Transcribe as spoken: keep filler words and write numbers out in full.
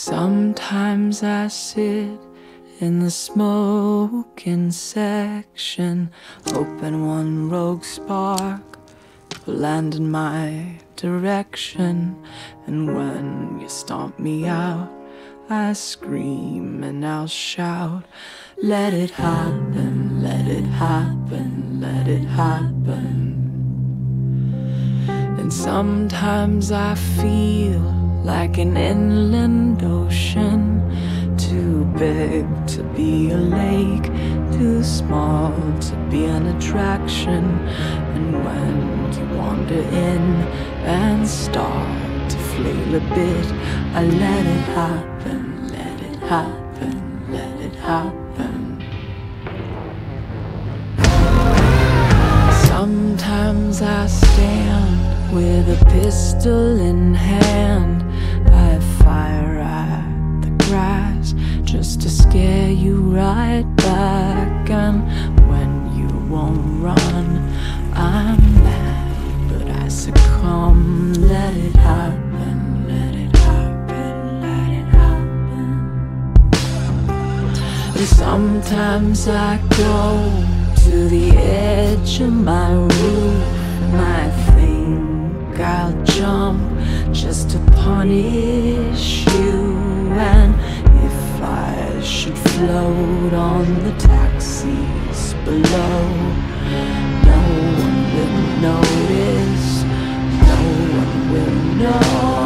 Sometimes I sit in the smoking section, hoping one rogue spark will land in my direction. And when you stomp me out, I scream and I'll shout, let it happen, let it happen, let it happen. And sometimes I feel like an inland ocean, too big to be a lake, too small to be an attraction. And when you wander in and start to flail a bit, I let it happen, let it happen, let it happen. Sometimes I stand with a pistol in hand, I fire at the grass just to scare you right back. And when you won't run, I'm mad, but I succumb. Let it happen, let it happen, let it happen. And sometimes I go to the edge of my roof and I think I'll jump just to punish you. And if I should float on the taxis below, no one will notice, no one will know.